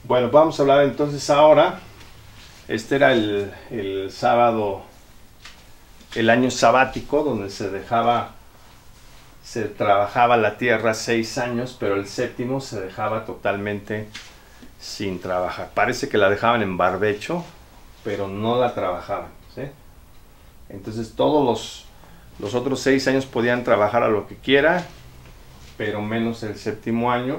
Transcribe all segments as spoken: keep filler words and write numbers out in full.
Bueno, vamos a hablar entonces ahora. Este era el, el sábado, el año sabático, donde se dejaba, se trabajaba la tierra seis años, pero el séptimo se dejaba totalmente sin trabajar. Parece que la dejaban en barbecho, pero no la trabajaban, ¿sí? Entonces todos los, los otros seis años podían trabajar a lo que quiera, pero menos el séptimo año,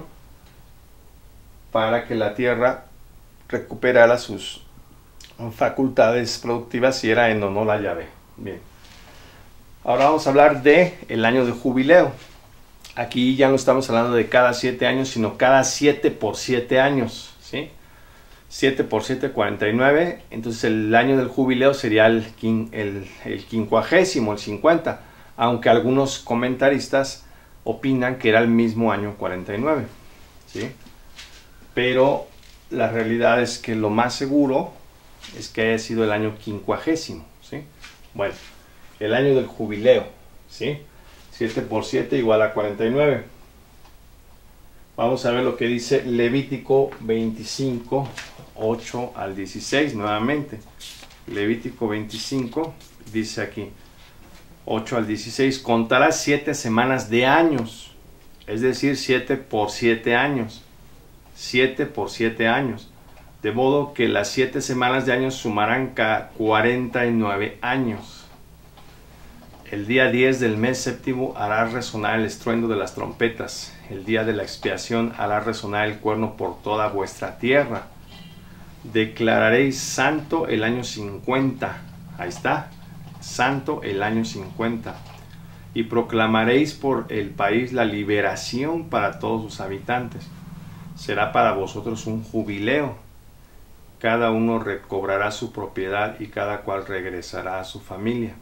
para que la tierra recuperara sus facultades productivas si era en o no la llave. Bien. Ahora vamos a hablar de el año de jubileo. Aquí ya no estamos hablando de cada siete años, sino cada siete por siete años, ¿sí? siete por siete, cuarenta y nueve. Entonces el año del jubileo sería el, el, el quincuagésimo, el cincuenta. Aunque algunos comentaristas opinan que era el mismo año cuarenta y nueve, ¿sí? Pero la realidad es que lo más seguro es que haya sido el año quincuagésimo, ¿sí? Bueno, el año del jubileo, ¿sí? siete por siete igual a cuarenta y nueve. Vamos a ver lo que dice Levítico veinticinco, ocho al dieciséis nuevamente. Levítico veinticinco dice aquí, ocho al dieciséis, contarás siete semanas de años, es decir, siete por siete años. siete por siete años. De modo que las siete semanas de años sumarán cuarenta y nueve años. El día diez del mes séptimo hará resonar el estruendo de las trompetas. El día de la expiación hará resonar el cuerno por toda vuestra tierra. Declararéis santo el año cincuenta. Ahí está. Santo el año cincuenta. Y proclamaréis por el país la liberación para todos sus habitantes. Será para vosotros un jubileo. Cada uno recobrará su propiedad y cada cual regresará a su familia.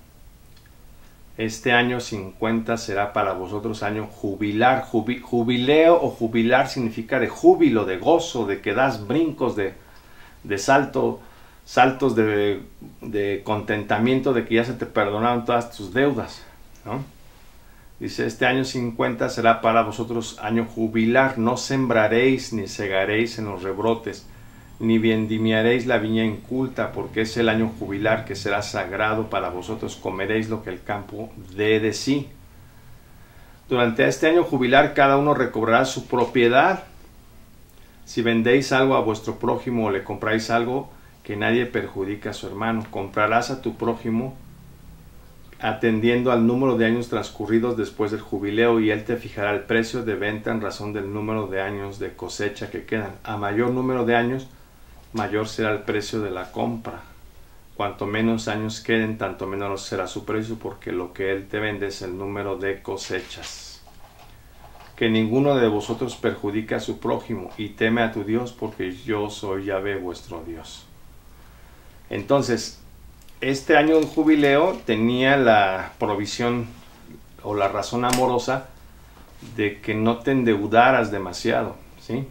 Este año cincuenta será para vosotros año jubilar. Jubi, jubileo o jubilar significa de júbilo, de gozo, de que das brincos, de, de salto, saltos de, de contentamiento, de que ya se te perdonaron todas tus deudas, ¿no? Dice, este año cincuenta será para vosotros año jubilar. No sembraréis ni segaréis en los rebrotes, ni vendimiaréis la viña inculta, porque es el año jubilar que será sagrado para vosotros. Comeréis lo que el campo dé de sí. Durante este año jubilar cada uno recobrará su propiedad. Si vendéis algo a vuestro prójimo o le compráis algo, que nadie perjudique a su hermano. Comprarás a tu prójimo atendiendo al número de años transcurridos después del jubileo, y él te fijará el precio de venta en razón del número de años de cosecha que quedan. A mayor número de años, mayor será el precio de la compra. Cuanto menos años queden, tanto menor será su precio, porque lo que él te vende es el número de cosechas. Que ninguno de vosotros perjudique a su prójimo, y teme a tu Dios, porque yo soy Yahvé vuestro Dios. Entonces, este año de jubileo tenía la provisión o la razón amorosa de que no te endeudaras demasiado, ¿sí?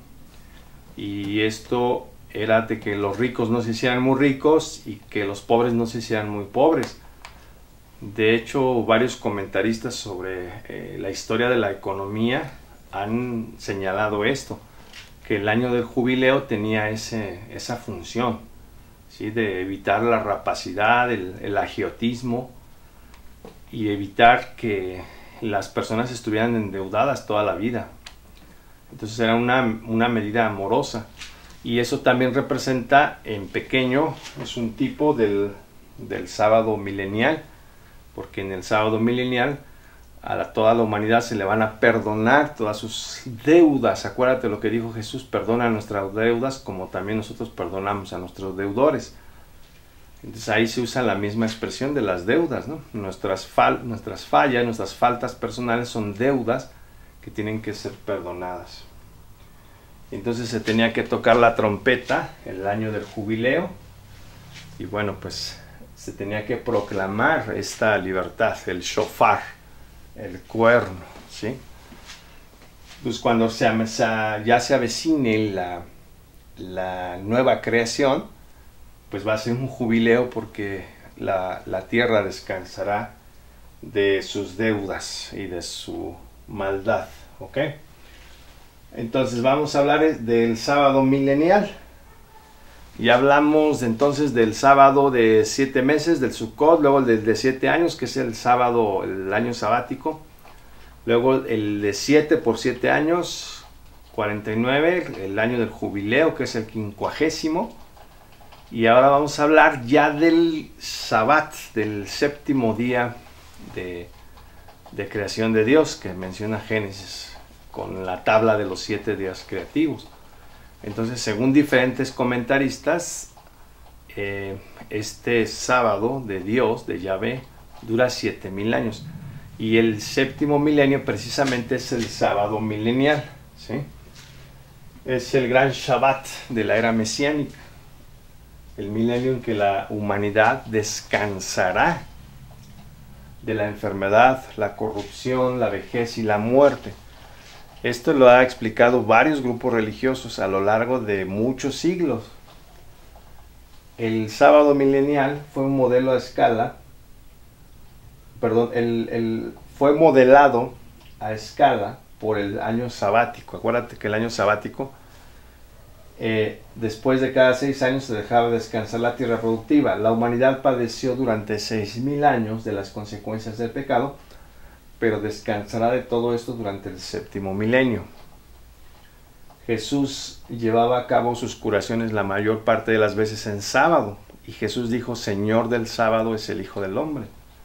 Y esto era de que los ricos no se hicieran muy ricos y que los pobres no se hicieran muy pobres. De hecho, varios comentaristas sobre eh, la historia de la economía han señalado esto, que el año del jubileo tenía ese, esa función, ¿sí? De evitar la rapacidad, el, el agiotismo, y evitar que las personas estuvieran endeudadas toda la vida. Entonces era una, una medida amorosa, y eso también representa en pequeño, es un tipo del, del sábado milenial, porque en el sábado milenial a la, toda la humanidad se le van a perdonar todas sus deudas. Acuérdate lo que dijo Jesús: perdona nuestras deudas como también nosotros perdonamos a nuestros deudores. Entonces ahí se usa la misma expresión de las deudas, ¿no? Nuestras, fal nuestras fallas, nuestras faltas personales son deudas que tienen que ser perdonadas. Entonces se tenía que tocar la trompeta el año del jubileo, y bueno, pues se tenía que proclamar esta libertad, el shofar, el cuerno, ¿sí? Pues cuando se, ya se avecine la, la nueva creación, pues va a ser un jubileo, porque la, la tierra descansará de sus deudas y de su maldad, ¿ok? Entonces vamos a hablar del sábado milenial. Ya hablamos entonces del sábado de siete meses, del Sukkot, luego el de, de siete años, que es el sábado, el año sabático. Luego el de siete por siete años, cuarenta y nueve, el año del jubileo, que es el quincuagésimo. Y ahora vamos a hablar ya del Sabbat, del séptimo día de, de creación de Dios, que menciona Génesis, con la tabla de los siete días creativos. Entonces, según diferentes comentaristas, eh, este sábado de Dios, de Yahvé, dura siete mil años. Y el séptimo milenio precisamente es el sábado milenial, ¿sí? Es el gran Shabbat de la era mesiánica. El milenio en que la humanidad descansará de la enfermedad, la corrupción, la vejez y la muerte. Esto lo ha explicado varios grupos religiosos a lo largo de muchos siglos. El sábado milenial fue un modelo a escala, perdón, el, el, fue modelado a escala por el año sabático. Acuérdate que el año sabático, eh, después de cada seis años se dejaba descansar la tierra productiva. La humanidad padeció durante seis mil años de las consecuencias del pecado, pero descansará de todo esto durante el séptimo milenio. Jesús llevaba a cabo sus curaciones la mayor parte de las veces en sábado, y Jesús dijo: Señor del sábado es el Hijo del Hombre.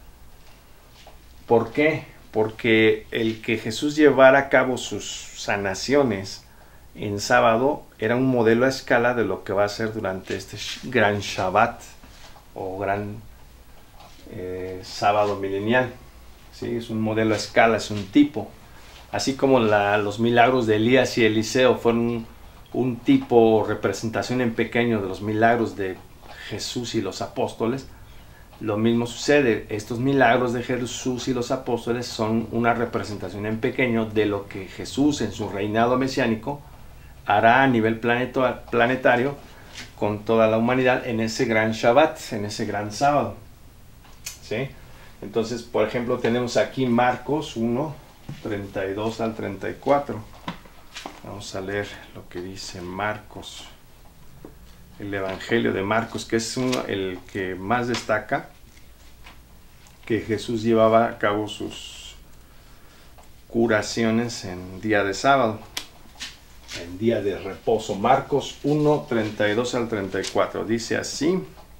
¿Por qué? Porque el que Jesús llevara a cabo sus sanaciones en sábado era un modelo a escala de lo que va a ser durante este gran Shabbat o gran eh, sábado milenial. ¿Sí? Es un modelo a escala, es un tipo. Así como la, los milagros de Elías y Eliseo fueron un, un tipo, representación en pequeño de los milagros de Jesús y los apóstoles, lo mismo sucede. Estos milagros de Jesús y los apóstoles son una representación en pequeño de lo que Jesús en su reinado mesiánico hará a nivel planeto, planetario con toda la humanidad en ese gran Shabbat, en ese gran sábado. ¿Sí? Entonces, por ejemplo, tenemos aquí Marcos uno, treinta y dos al treinta y cuatro. Vamos a leer lo que dice Marcos. El Evangelio de Marcos, que es uno, el que más destaca que Jesús llevaba a cabo sus curaciones en día de sábado, en día de reposo. Marcos uno, treinta y dos al treinta y cuatro. Dice así.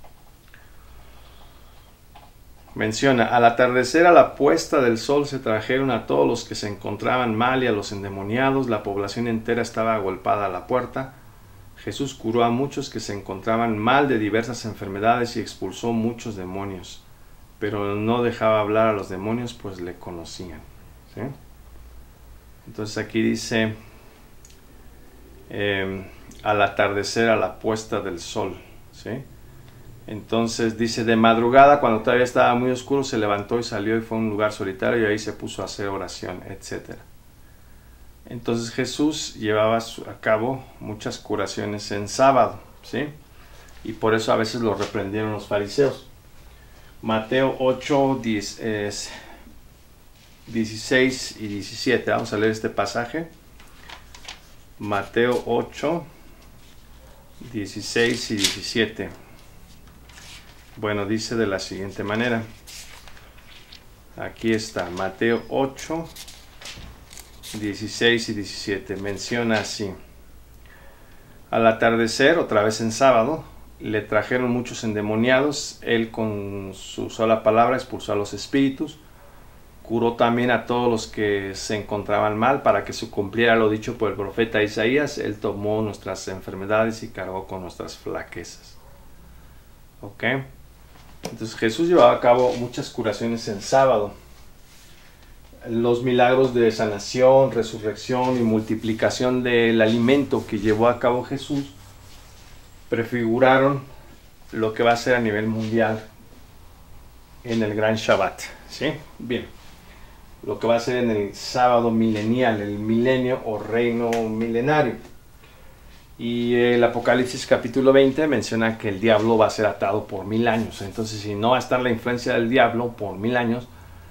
Menciona: al atardecer, a la puesta del sol, se trajeron a todos los que se encontraban mal y a los endemoniados. La población entera estaba agolpada a la puerta. Jesús curó a muchos que se encontraban mal de diversas enfermedades y expulsó muchos demonios, pero no dejaba hablar a los demonios, pues le conocían. ¿Sí? Entonces aquí dice, eh, al atardecer, a la puesta del sol. ¿Sí? Entonces dice: de madrugada, cuando todavía estaba muy oscuro, se levantó y salió y fue a un lugar solitario y ahí se puso a hacer oración, etcétera. Entonces Jesús llevaba a cabo muchas curaciones en sábado, ¿sí? Y por eso a veces lo reprendieron los fariseos. Mateo ocho, diez, eh, dieciséis y diecisiete. Vamos a leer este pasaje. Mateo ocho, dieciséis y diecisiete. Bueno, dice de la siguiente manera. Aquí está, Mateo ocho, dieciséis y diecisiete. Menciona así: al atardecer, otra vez en sábado, le trajeron muchos endemoniados. Él con su sola palabra expulsó a los espíritus. Curó también a todos los que se encontraban mal, para que se cumpliera lo dicho por el profeta Isaías: Él tomó nuestras enfermedades y cargó con nuestras flaquezas. ¿Ok? Entonces Jesús llevaba a cabo muchas curaciones en sábado. Los milagros de sanación, resurrección y multiplicación del alimento que llevó a cabo Jesús prefiguraron lo que va a ser a nivel mundial en el gran Shabbat. ¿Sí? Bien. Lo que va a ser en el sábado milenial, el milenio o reino milenario. Y el Apocalipsis capítulo veinte menciona que el diablo va a ser atado por mil años. Entonces, si no va a estar la influencia del diablo por mil años,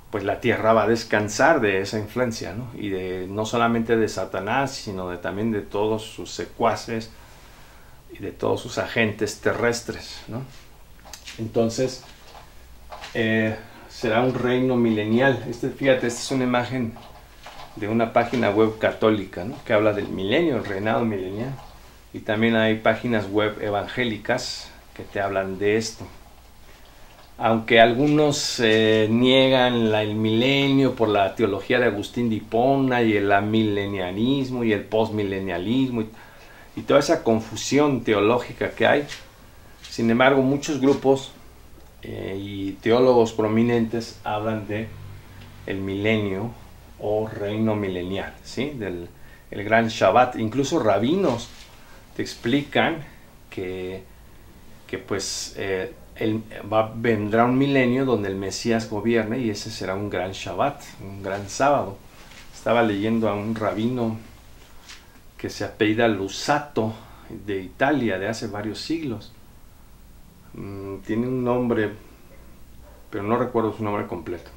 pues la tierra va a descansar de esa influencia, ¿no? Y de, no solamente de Satanás, sino de, también de todos sus secuaces y de todos sus agentes terrestres, ¿no? Entonces, eh, será un reino milenial. Este, fíjate, esta es una imagen de una página web católica, ¿no? Que habla del milenio, el reinado milenial. Y también hay páginas web evangélicas que te hablan de esto. Aunque algunos eh, niegan la, el milenio por la teología de Agustín de Hipona y el amilenialismo y el postmilenialismo y, y toda esa confusión teológica que hay, sin embargo muchos grupos eh, y teólogos prominentes hablan de el milenio o reino milenial, ¿sí? Del el gran Shabbat. Incluso rabinos te explican que, que pues eh, el, va, vendrá un milenio donde el Mesías gobierne y ese será un gran Shabbat, un gran sábado. Estaba leyendo a un rabino que se apellida Lusato, de Italia, de hace varios siglos. Mm, tiene un nombre, pero no recuerdo su nombre completo.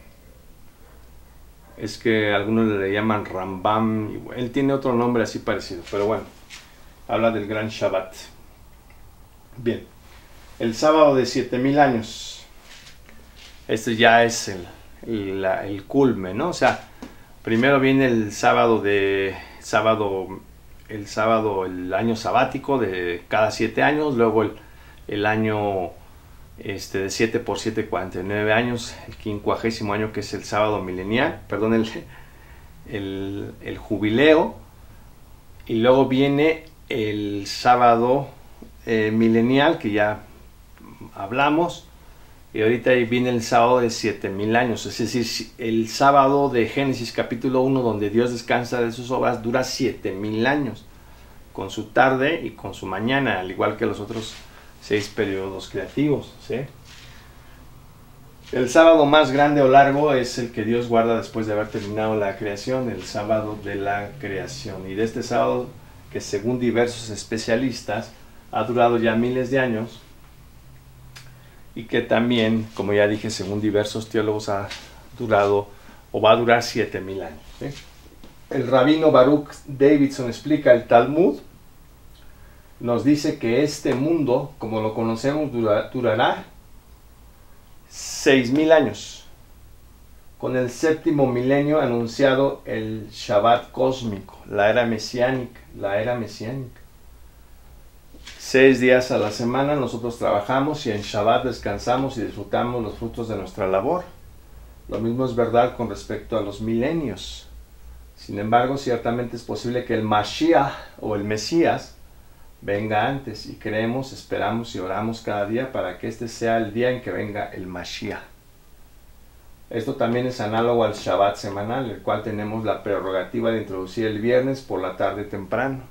Es que algunos le llaman Rambam, y él tiene otro nombre así parecido, pero bueno, habla del gran Shabbat. Bien, el sábado de siete mil años, este ya es el, el, el culme, ¿no? O sea, primero viene el sábado de, sábado, el sábado, el año sabático de cada siete años, luego el, el año este, de siete por siete, cuarenta y nueve años, el quincuagésimo año que es el sábado milenial, perdón, el, el, el jubileo, y luego viene el sábado eh, milenial que ya hablamos, y ahorita ahí viene el sábado de siete mil años, es decir, el sábado de Génesis capítulo uno donde Dios descansa de sus obras dura siete mil años, con su tarde y con su mañana, al igual que los otros seis periodos creativos, ¿sí? El sábado más grande o largo es el que Dios guarda después de haber terminado la creación, el sábado de la creación. Y de este sábado, que según diversos especialistas ha durado ya miles de años, y que también, como ya dije, según diversos teólogos ha durado o va a durar siete mil años, ¿sí? El rabino Baruch Davidson explica el Talmud, nos dice que este mundo, como lo conocemos, dura, durará seis mil años, con el séptimo milenio anunciado el Shabbat cósmico, la era mesiánica, la era mesiánica. Seis días a la semana nosotros trabajamos y en Shabbat descansamos y disfrutamos los frutos de nuestra labor. Lo mismo es verdad con respecto a los milenios. Sin embargo, ciertamente es posible que el Mashiach o el Mesías venga antes, y creemos, esperamos y oramos cada día para que este sea el día en que venga el Mashiach. Esto también es análogo al Shabbat semanal, el cual tenemos la prerrogativa de introducir el viernes por la tarde temprano.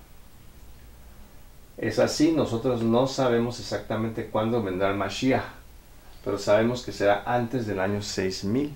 Es así, nosotros no sabemos exactamente cuándo vendrá el Mashiach, pero sabemos que será antes del año seis mil.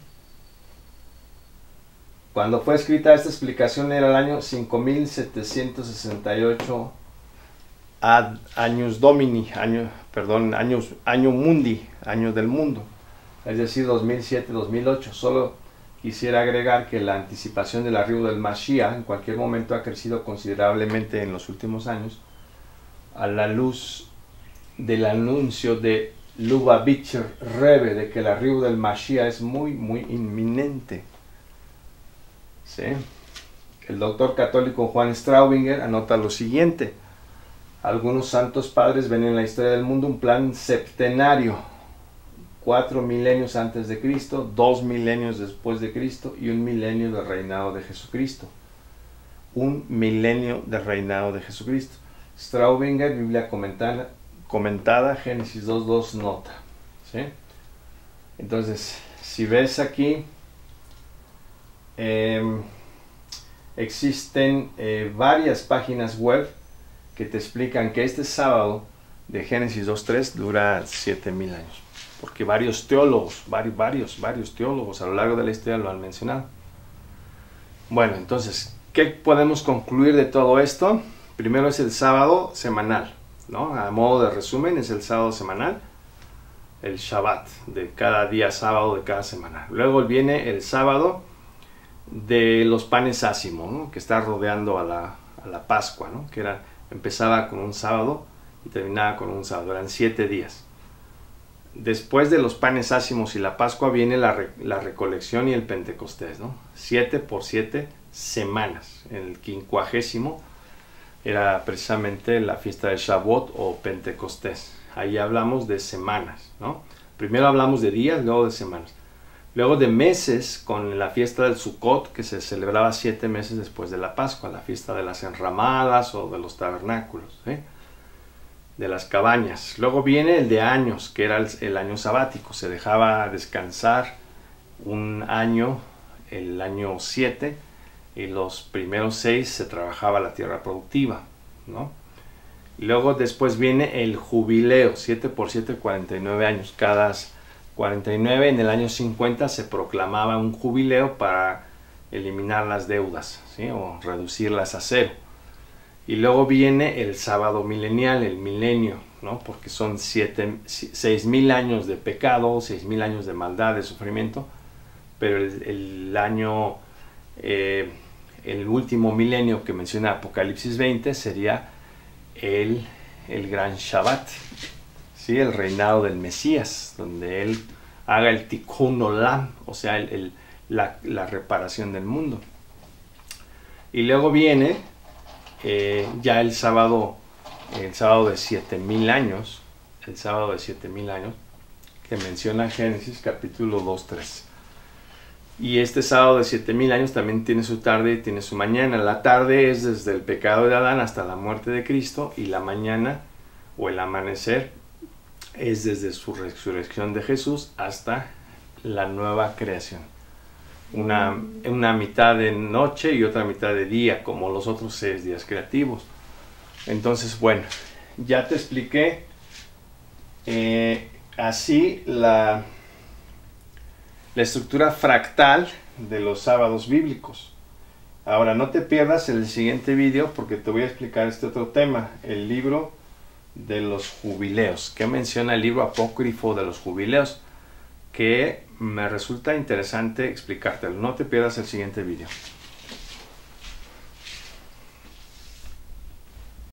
Cuando fue escrita esta explicación era el año cinco mil setecientos sesenta y ocho ad años domini, año, perdón, años, año mundi, año del mundo, es decir, dos mil siete a dos mil ocho. Solo quisiera agregar que la anticipación del arribo del Mashiach en cualquier momento ha crecido considerablemente en los últimos años a la luz del anuncio de Lubavitcher Rebbe de que el arribo del Mashiach es muy, muy inminente. ¿Sí? El doctor católico Juan Straubinger anota lo siguiente: algunos santos padres ven en la historia del mundo un plan septenario, cuatro milenios antes de Cristo, dos milenios después de Cristo y un milenio del reinado de Jesucristo. Un milenio del reinado de Jesucristo. Straubinger, Biblia comentada, comentada Génesis dos dos nota. ¿Sí? Entonces, si ves aquí, eh, existen eh, varias páginas web que te explican que este sábado de Génesis dos tres dura siete mil años, porque varios teólogos, varios, varios, varios teólogos a lo largo de la historia lo han mencionado. Bueno, entonces, ¿qué podemos concluir de todo esto? Primero es el sábado semanal, ¿no? A modo de resumen, es el sábado semanal. el Shabbat de cada día sábado de cada semana. Luego viene el sábado de los panes ácimos, ¿no? Que está rodeando a la, a la Pascua, ¿no? Que era, empezaba con un sábado y terminaba con un sábado, eran siete días. Después de los panes ácimos y la Pascua viene la, re, la recolección y el Pentecostés, ¿no? Siete por siete semanas. El quincuagésimo era precisamente la fiesta de Shavuot o Pentecostés. Ahí hablamos de semanas, ¿no? Primero hablamos de días, luego de semanas. Luego de meses con la fiesta del Sukkot, que se celebraba siete meses después de la Pascua, la fiesta de las enramadas o de los tabernáculos, ¿eh? De las cabañas. Luego viene el de años, que era el, el año sabático. Se dejaba descansar un año, el año siete, y los primeros seis se trabajaba la tierra productiva, ¿no? Luego después viene el jubileo, siete por siete, cuarenta y nueve años. Cada cuarenta y nueve, en el año cincuenta, se proclamaba un jubileo para eliminar las deudas, ¿sí? O reducirlas a cero. Y luego viene el sábado milenial, el milenio, ¿no? Porque son siete, seis mil años de pecado, seis mil años de maldad, de sufrimiento, pero el, el año, eh, el último milenio que menciona Apocalipsis veinte sería el, el gran Shabbat, ¿sí? El reinado del Mesías, donde él haga el Tikkun Olam, o sea, el, el, la, la reparación del mundo. Y luego viene Eh, ya el sábado, el sábado de siete mil años, el sábado de siete mil años, que menciona Génesis capítulo dos, tres. Y este sábado de siete mil años también tiene su tarde y tiene su mañana. La tarde es desde el pecado de Adán hasta la muerte de Cristo, y la mañana o el amanecer es desde su resurrección de Jesús hasta la nueva creación. Una, una mitad de noche y otra mitad de día, como los otros seis días creativos. Entonces, bueno, ya te expliqué eh, así la, la estructura fractal de los sábados bíblicos. Ahora, no te pierdas el siguiente video, porque te voy a explicar este otro tema, el libro de los jubileos. ¿Qué menciona el libro apócrifo de los jubileos? Que me resulta interesante explicártelo. No te pierdas el siguiente video.